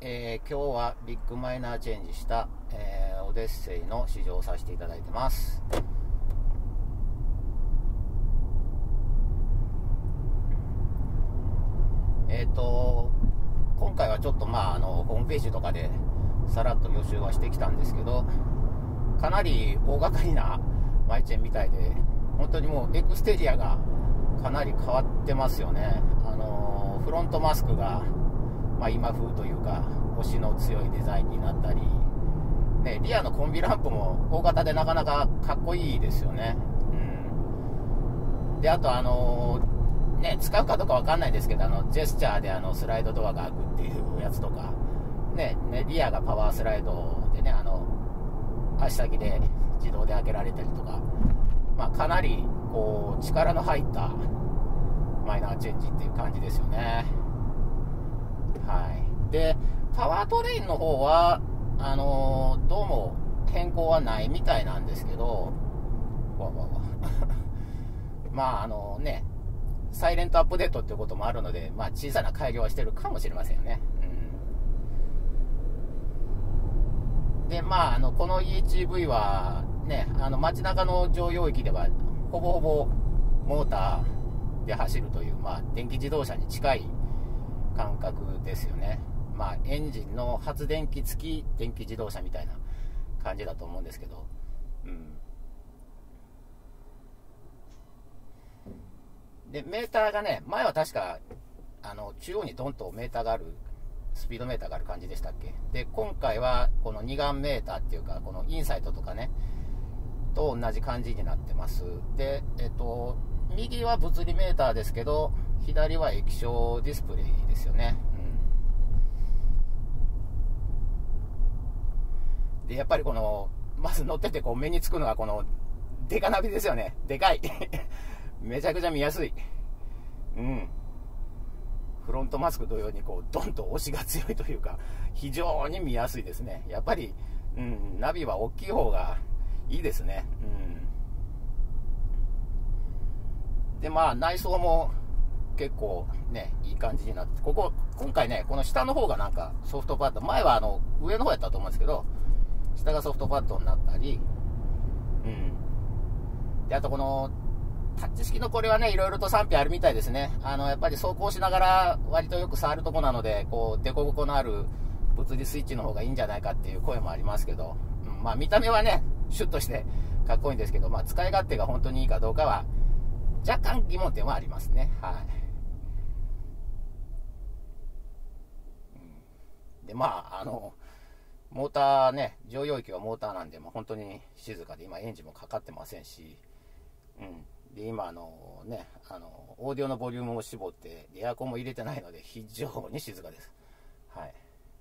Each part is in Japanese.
今日はビッグマイナーチェンジした、オデッセイの試乗をさせていただいてます。今回はちょっとホームページとかでさらっと予習はしてきたんですけど、かなり大掛かりなマイチェンみたいで、本当にもうエクステリアがかなり変わってますよね。フロントマスクが今風というか押しの強いデザインになったり、ね、リアのコンビランプも大型でなかなかかっこいいですよね。で、あと使うかどうかわかんないですけど、ジェスチャーでスライドドアが開くっていうやつとか、リアがパワースライドでね、足先で自動で開けられたりとか、かなりこう力の入ったマイナーチェンジっていう感じですよね。はい。で、パワートレインの方はどうも変更はないみたいなんですけど、サイレントアップデートっていうこともあるので、小さな改良はしてるかもしれませんよね。で、この EHV はね、街中の乗用域ではほぼほぼモーターで走るという、電気自動車に近い感覚ですよね。エンジンの発電機付き電気自動車みたいな感じだと思うんですけど、で、メーターがね、前は確か中央にドンとメーターがある、スピードメーターがある感じでしたっけ。で、今回はこの二眼メーターっていうか、このインサイトとかねと同じ感じになってます。で、右は物理メーターですけど、左は液晶ディスプレイですよね。で、やっぱりまず乗ってて目につくのがこのデカナビですよね。でかいめちゃくちゃ見やすい。フロントマスク同様にドンと押しが強いというか、非常に見やすいですね。やっぱり、ナビは大きい方がいいですね。で、内装も結構ね、いい感じになって、今回ね、この下の方がなんかソフトパッド、前は上の方やったと思うんですけど、下がソフトパッドになったり、で、あとこのタッチ式のこれはね、いろいろと賛否あるみたいですね。やっぱり走行しながら割とよく触るとこなので、凸凹のある物理スイッチの方がいいんじゃないかっていう声もありますけど、見た目はね、シュッとしてかっこいいんですけど、使い勝手が本当にいいかどうかは若干疑問点はありますね。はい。で、モーターね、乗用域はモーターなんで、本当に静かで、今エンジンもかかってませんし、で、今オーディオのボリュームを絞ってエアコンも入れてないので非常に静かです。はい。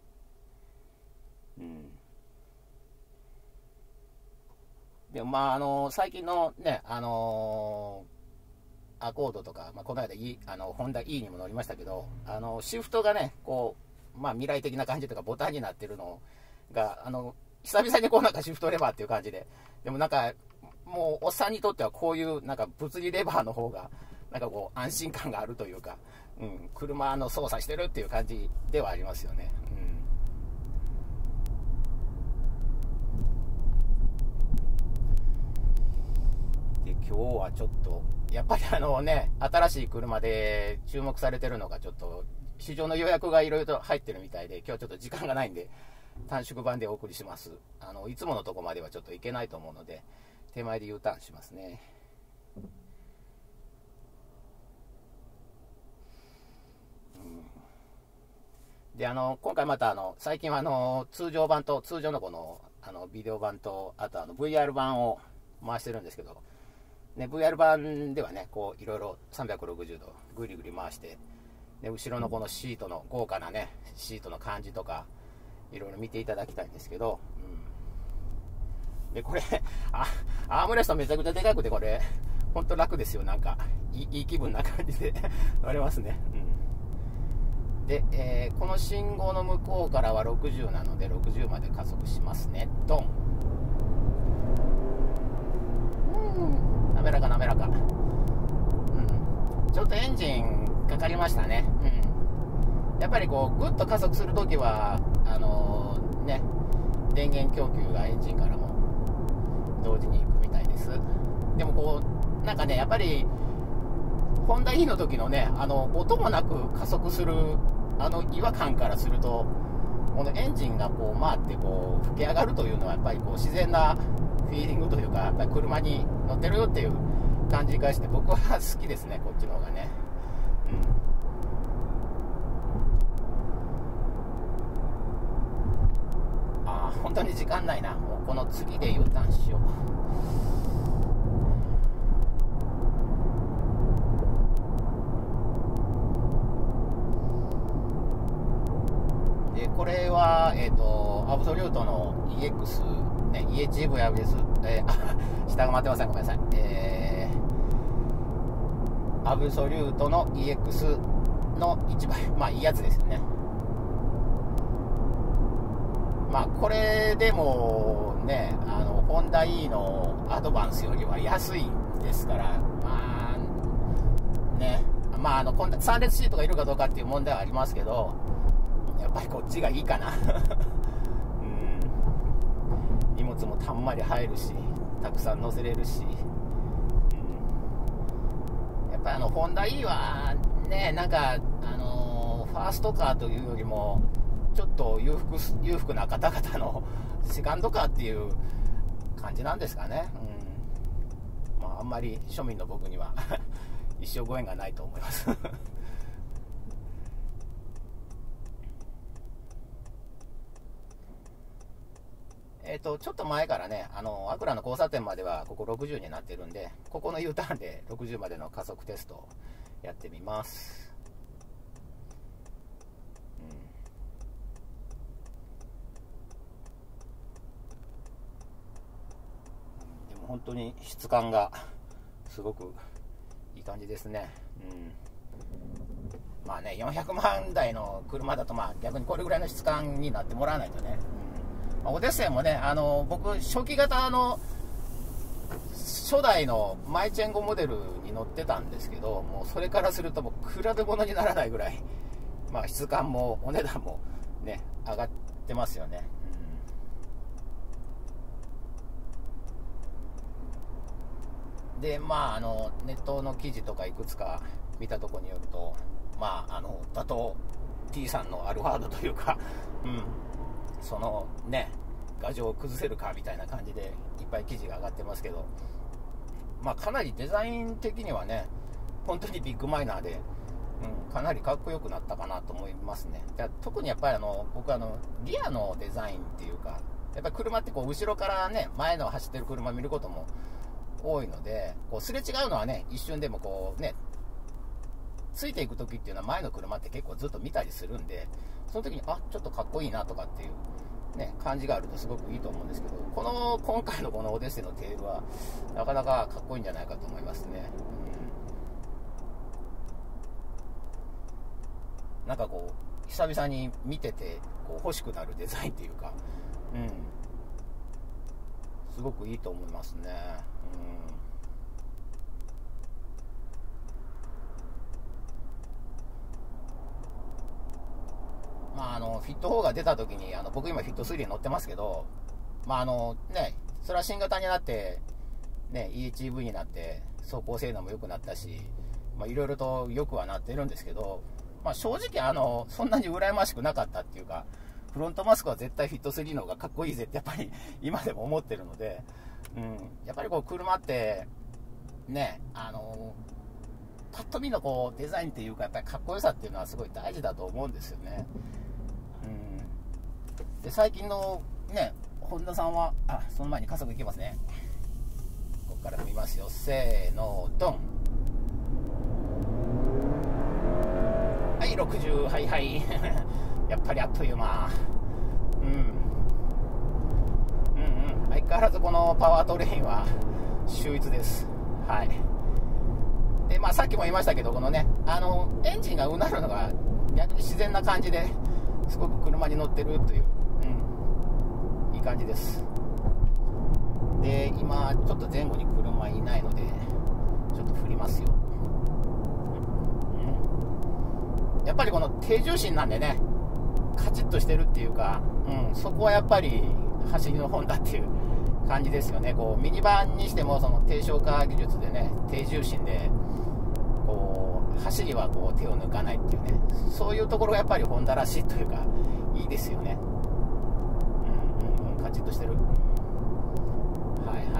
で最近のねアコードとか、この間ホンダ E にも乗りましたけど、シフトがね未来的な感じとかボタンになってるのが久々になんかシフトレバーっていう感じで、でもなんかもうおっさんにとってはこういうなんか物理レバーの方がなんか安心感があるというか、車の操作してるっていう感じではありますよね。で、今日はちょっとやっぱり新しい車で注目されてるのが、ちょっと市場の予約がいろいろと入ってるみたいで、今日ちょっと時間がないんで短縮版でお送りします。いつものとこまではちょっと行けないと思うので、手前で U ターンしますね。で、今回また最近は通常版と通常のビデオ版と、あとVR 版を回してるんですけど、ね、VR 版ではね、いろいろ360度ぐりぐり回して、で、後ろのこのシートの豪華なね、シートの感じとか、いろいろ見ていただきたいんですけど、で、これ、アームレストめちゃくちゃでかくて、これ、ほんと楽ですよ。なんか、いい気分な感じで乗れますね。で、この信号の向こうからは60なので、60まで加速しますね。ドン。滑らか滑らか。ちょっとエンジンかかりましたね。やっぱりグッと加速するときはね、電源供給がエンジンからも同時に行くみたいです。でもこうなんかね、やっぱりホンダ E の時のね、音もなく加速する違和感からすると、このエンジンがこう回ってこう吹き上がるというのはやっぱりこう自然なフィーリングというか、やっぱり車に乗ってるよっていう感じがして、僕は好きですね、こっちの方がね。本当に時間ないな。もうこの次で U ターンしよう。でこれはアブソリュートの EX ね、EHEV です。下が待ってません、ごめんなさい。アブソリュートの EX の一番まあいいやつですよね。まあこれでもね、ホンダ E のアドバンスよりは安いんですから、まあね、まあ3列シートがいるかどうかっていう問題はありますけど、やっぱりこっちがいいかな。荷物もたんまり入るし、たくさん乗せれるし、やっぱりホンダ E はね、なんかファーストカーというよりもちょっと裕福な方々のセカンドカーっていう感じなんですかね。まああんまり庶民の僕には一生ご縁がないと思います。ちょっと前からね、アクラの交差点まではここ60になってるんで、ここの U ターンで60までの加速テストをやってみます。でも本当に質感がすごくいい感じですね。まあね、400万台の車だと、まあ逆にこれぐらいの質感になってもらわないとね。オデッセイもね、僕初期型の初代のマイチェンゴモデルに乗ってたんですけど、もうそれからするともう比べ物にならないぐらい、まあ質感もお値段もね上がってますよね。でまあネットの記事とかいくつか見たところによると、まあ打倒 T さんのアルファードというか、そのね牙城を崩せるかみたいな感じでいっぱい記事が上がってますけど、まあかなりデザイン的にはね本当にビッグマイナーで、かなりかっこよくなったかなと思いますね。特にやっぱり僕リアのデザインっていうか、やっぱり車ってこう後ろからね前の走ってる車見ることも多いので、こうすれ違うのはね一瞬でもこうねついていく時っていうのは前の車って結構ずっと見たりするんで、その時にちょっとかっこいいなとかっていうね感じがあるとすごくいいと思うんですけど、今回のこのオデッセイのテールはなかなかかっこいいんじゃないかと思いますね。なんかこう久々に見ててこう欲しくなるデザインっていうか、すごくいいと思いますね。まあフィット4が出た時に僕今フィット3に乗ってますけど、まあねそれは新型になってね EHEV になって走行性能も良くなったし、まあいろいろと良くはなってるんですけど、まあ正直そんなに羨ましくなかったっていうか、フロントマスクは絶対フィット3の方がかっこいいぜってやっぱり今でも思ってるので、やっぱりこう車ってねパッと見のこうデザインっていうかやっぱりかっこよさっていうのはすごい大事だと思うんですよね。で最近のねホンダさんはその前に加速いきますね。ここから見ますよ、せーのドン。はい60、はいはいやっぱりあっという間。相変わらずこのパワートレインは秀逸です。でまあさっきも言いましたけど、このねエンジンがうなるのが逆に自然な感じですごく車に乗ってるという、いい感じです。で今ちょっと前後に車いないのでちょっと振りますよ。やっぱりこの低重心なんでね、カチッッとしてるっていうか、そこはやっぱり走りのホンダっていう感じですよね。こうミニバンにしてもその低消化技術でね、低重心でこう走りはこう手を抜かないっていうね、そういうところがやっぱりホンダらしいというか、いいですよね。カチッとしてる。はいはい。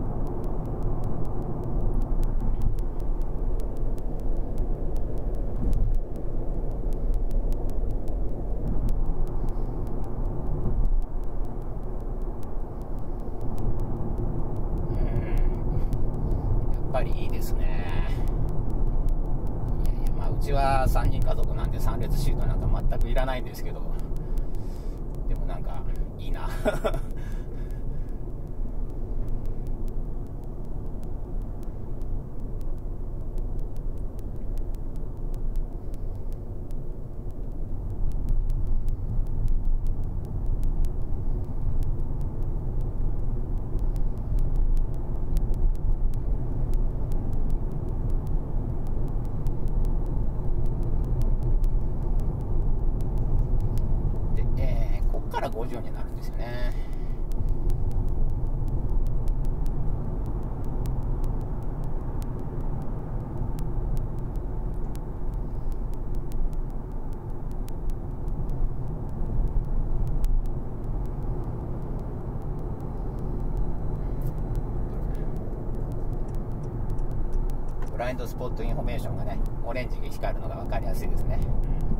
やっぱりいいですね。まあ、うちは3人家族なんで3列シートなんか全くいらないんですけど、でもなんかいいなこっから50になるんですよね。ブラインドスポットインフォメーションがね、オレンジが光るのが分かりやすいですね。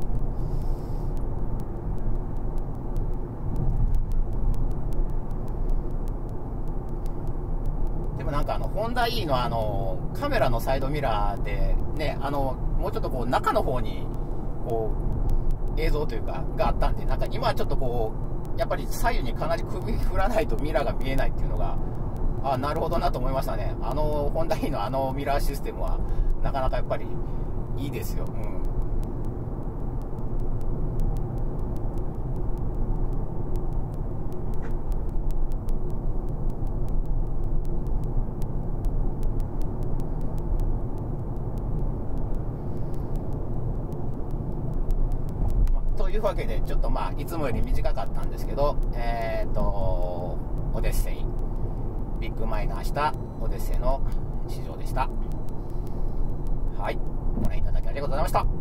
でもなんかホンダ E のカメラのサイドミラーでね、もうちょっとこう中の方にこう映像というかがあったんで、なんか今はちょっとこうやっぱり左右にかなり首振らないとミラーが見えないっていうのが、なるほどなと思いましたね。ホンダ E のミラーシステムはなかなかやっぱりいいですよ。というわけでちょっといつもより短かったんですけど、オデッセイビッグマイナーしたオデッセイの試乗でした。はい、ご覧いただきありがとうございました。